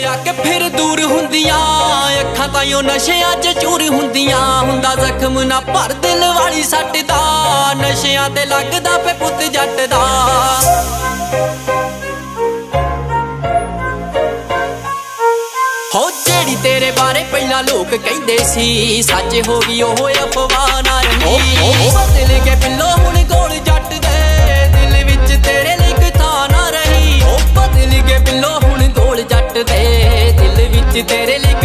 जाके फिर दूर हुंदियां अखां ताईं नशियां च चूर हुंदियां हुंदा जख्म ना भर दिल वाली सट दा नशियां ते लगदा पे पुत जट दा। हो जेड़ी तेरे बारे पहला लोग कहंदे सी सच हो गई ओह अफवाह ना रही। बदल के बिल्लो हुण कोल जट दे दिल विच तेरे लिए कोई थां ना रही। ओ बदल के बिल्लो हुण कोल जट दे दिल विच तेरे लिए